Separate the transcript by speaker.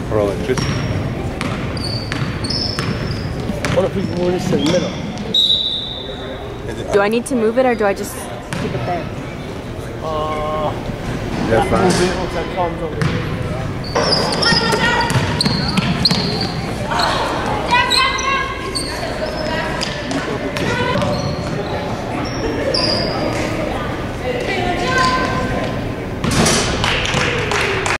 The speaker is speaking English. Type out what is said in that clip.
Speaker 1: or electricity.
Speaker 2: What if we move this in the middle?
Speaker 3: Do I need to move it or do I just keep it there?
Speaker 1: That's fine.
Speaker 2: Move it once that comes over here.